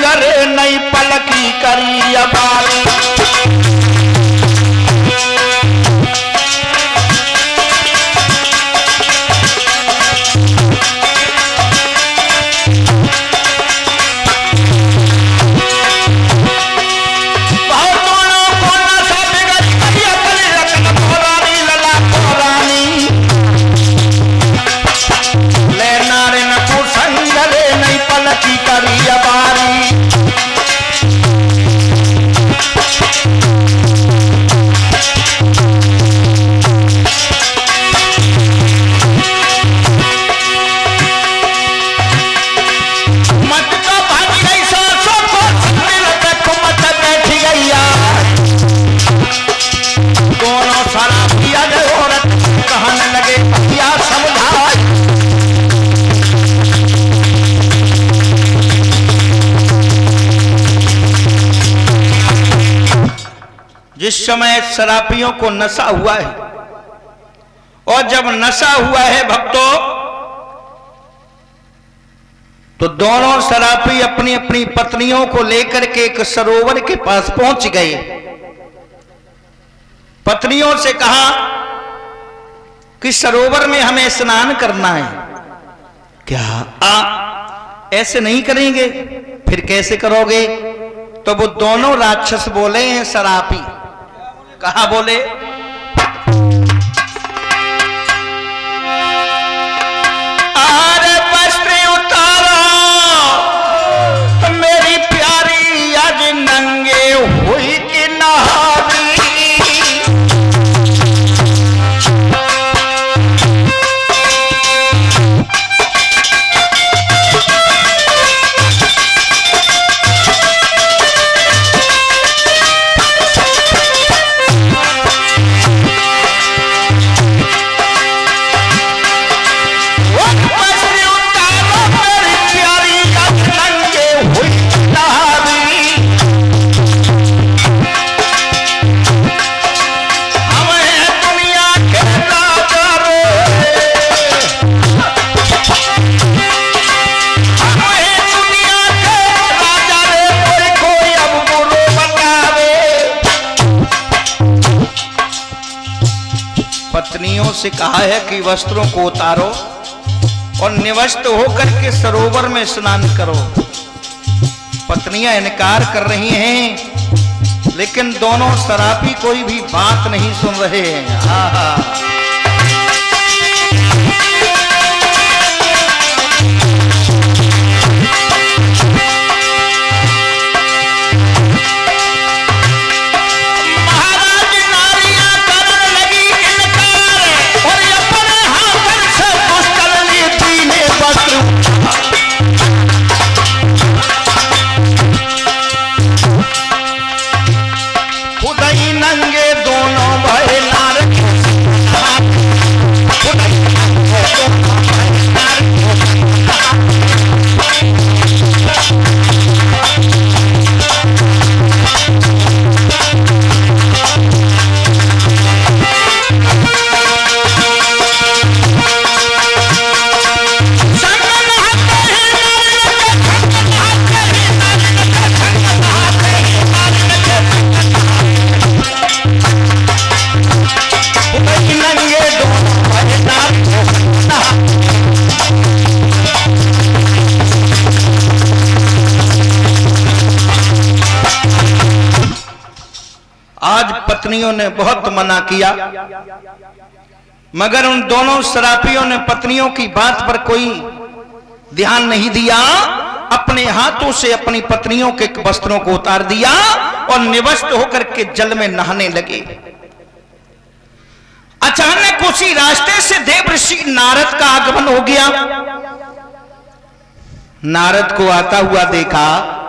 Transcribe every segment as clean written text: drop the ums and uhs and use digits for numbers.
करे नई पलकी करी अबारी। जिस समय शराबियों को नशा हुआ है, और जब नशा हुआ है भक्तों, तो दोनों शराबी अपनी अपनी पत्नियों को लेकर के एक सरोवर के पास पहुंच गए। पत्नियों से कहा कि सरोवर में हमें स्नान करना है। क्या ऐसे नहीं करेंगे? फिर कैसे करोगे? तो वो दोनों राक्षस बोले हैं शराबी। कहा बोले? अरे वस्त्र उतारो मेरी प्यारी, आज नंगे हुई कि नहारी। पत्नियों से कहा है कि वस्त्रों को उतारो और निवस्त्र होकर के सरोवर में स्नान करो। पत्नियां इनकार कर रही हैं, लेकिन दोनों शराबी कोई भी बात नहीं सुन रहे हैं। आहा। पत्नियों ने बहुत मना किया, मगर उन दोनों शराबियों ने पत्नियों की बात पर कोई ध्यान नहीं दिया। अपने हाथों से अपनी पत्नियों के वस्त्रों को उतार दिया और निवस्त्र होकर के जल में नहाने लगे। अचानक उसी रास्ते से देव ऋषि नारद का आगमन हो गया। नारद को आता हुआ देखा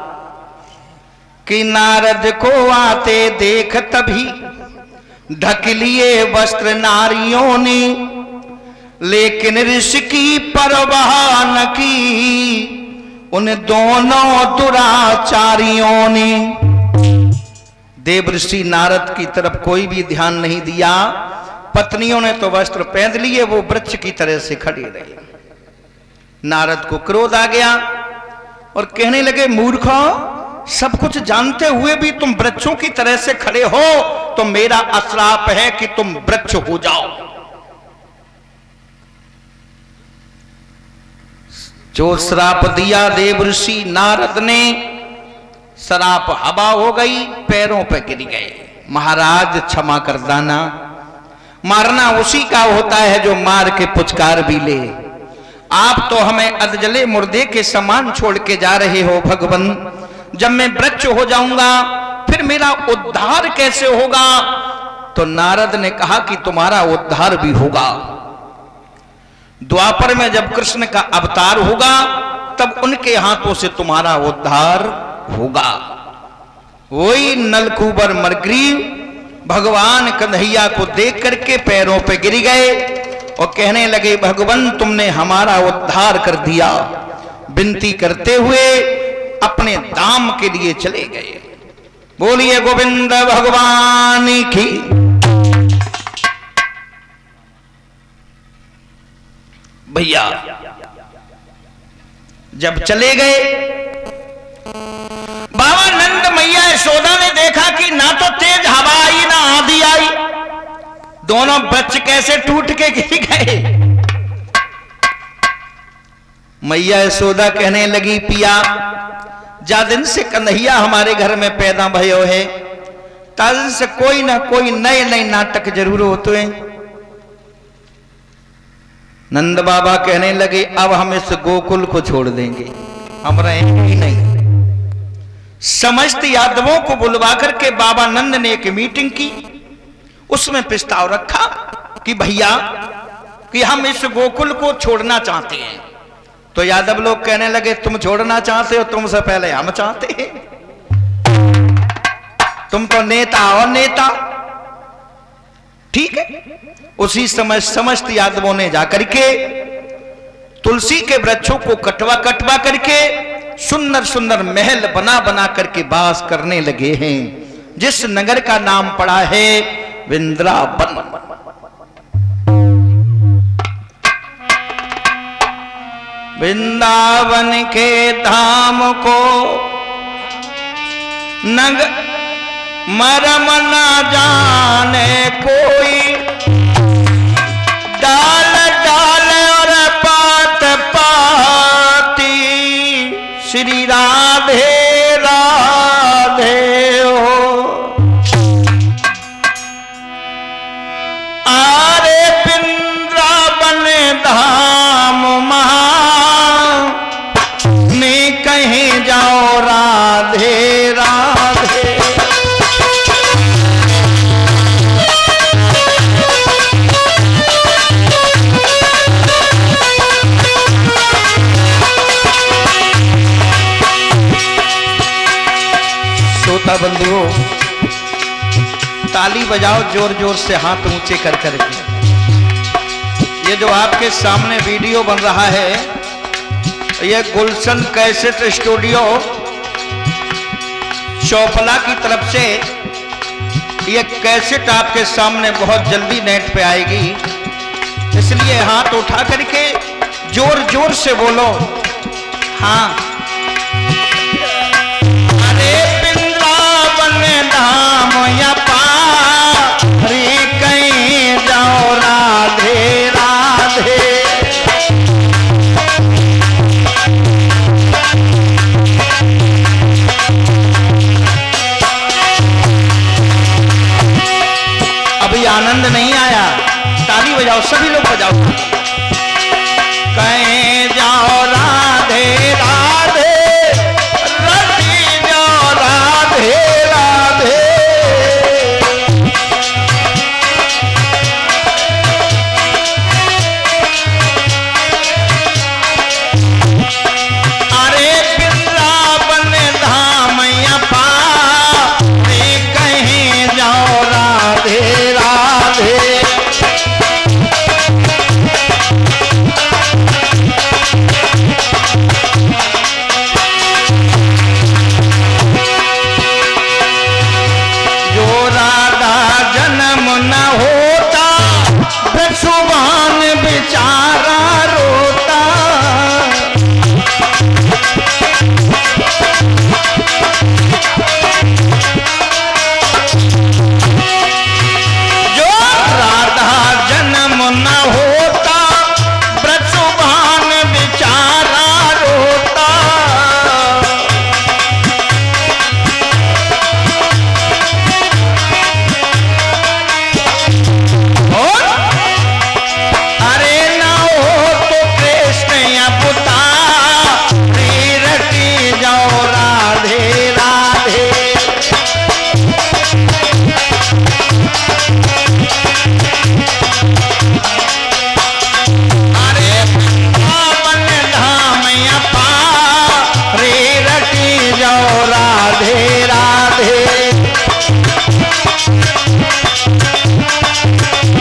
कि नारद को आते देख तभी ढक लिए वस्त्र नारियों ने, लेकिन ऋषि की परवाह न की उन दोनों दुराचारियों ने। देव ऋषि नारद की तरफ कोई भी ध्यान नहीं दिया। पत्नियों ने तो वस्त्र पहन लिए, वो वृक्ष की तरह से खड़ी रही। नारद को क्रोध आ गया और कहने लगे मूर्खों, सब कुछ जानते हुए भी तुम वृक्षों की तरह से खड़े हो, तो मेरा अश्राप है कि तुम वृक्ष हो जाओ। जो श्राप दिया देवर्षि नारद ने, श्राप हवा हो गई, पैरों पे गिर गए। महाराज क्षमा कर देना, मारना उसी का होता है जो मार के पुचकार भी ले। आप तो हमें अधजले मुर्दे के समान छोड़ के जा रहे हो भगवान। जब मैं वृक्ष हो जाऊंगा फिर मेरा उद्धार कैसे होगा? तो नारद ने कहा कि तुम्हारा उद्धार भी होगा। द्वापर में जब कृष्ण का अवतार होगा तब उनके हाथों से तुम्हारा उद्धार होगा। वही नलकूबर मरग्रीव भगवान कन्हैया को देख करके पैरों पे गिर गए और कहने लगे, भगवान तुमने हमारा उद्धार कर दिया। विनती करते हुए अपने धाम के लिए चले गए। बोलिए गोविंद भगवान की। भैया जब चले गए, बाबा नंद मैया यशोदा ने देखा कि ना तो तेज हवा आई ना आंधी आई, दोनों वृक्ष कैसे टूट के गिर गए। मैया यशोदा कहने लगी, पिया जा दिन से कन्हैया हमारे घर में पैदा भयो है, ताजन से कोई ना कोई नए नए नाटक जरूर होते हैं। नंद बाबा कहने लगे, अब हम इस गोकुल को छोड़ देंगे, हम रहेंगे ही नहीं। समस्त यादवों को बुलवा करके बाबा नंद ने एक मीटिंग की, उसमें प्रस्ताव रखा कि भैया कि हम इस गोकुल को छोड़ना चाहते हैं। तो यादव लोग कहने लगे, तुम छोड़ना चाहते हो, तुमसे पहले हम चाहते हैं, तुम तो नेता और नेता। ठीक है। उसी समय समस्त यादवों ने जाकर के तुलसी के वृक्षों को कटवा कटवा करके सुंदर सुंदर महल बना बना करके वास करने लगे हैं, जिस नगर का नाम पड़ा है वृंदावन। वृंदावन के धाम को नग मरम न जाने कोई, डाल डाल और पात पाती श्री राधे राधे हो। आरे वृंदावन धाम महा ने कहीं जाओ राधे राधे। श्रोता बंधुओं, ताली बजाओ जोर जोर से, हाथ ऊंचे कर करके। ये जो आपके सामने वीडियो बन रहा है, ये गुलशन कैसेट स्टूडियो चौपला की तरफ से ये कैसेट आपके सामने बहुत जल्दी नेट पे आएगी, इसलिए हाथ उठा करके जोर जोर से बोलो। हाँ, अरे वृंदावन धाम या पारी कहीं जाओ राधे राधे। अभी आनंद नहीं आया, ताली बजाओ, सभी लोग बजाओ। कहीं जाओ राधे राधे, रति जाओ राधे राधे। अरे वृंदावन धाम या पारी कहीं जाओ राधे राधे।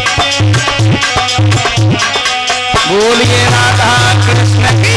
बोलिए राधा कृष्ण की